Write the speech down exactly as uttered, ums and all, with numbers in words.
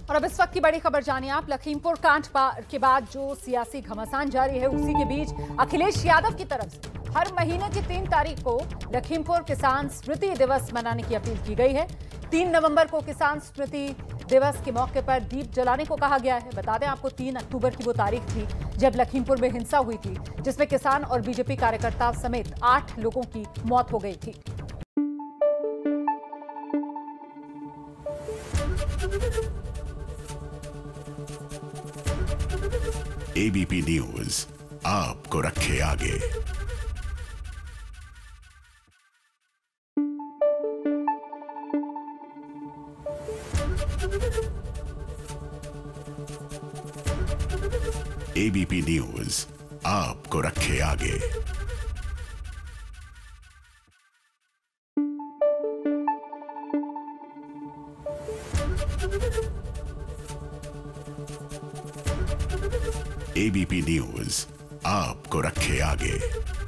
और अब इस वक्त की बड़ी खबर जानिए आप। लखीमपुर कांड के बाद जो सियासी घमासान जारी है, उसी के बीच अखिलेश यादव की तरफ से हर महीने की तीन तारीख को लखीमपुर किसान स्मृति दिवस मनाने की अपील की गई है। तीन नवंबर को किसान स्मृति दिवस के मौके पर दीप जलाने को कहा गया है। बता दें आपको, तीन अक्टूबर की वो तारीख थी जब लखीमपुर में हिंसा हुई थी, जिसमें किसान और बीजेपी कार्यकर्ता समेत आठ लोगों की मौत हो गई थी। एबीपी न्यूज आपको रखे आगे। एबीपी न्यूज आपको रखे आगे। एबीपी न्यूज आपको रखे आगे।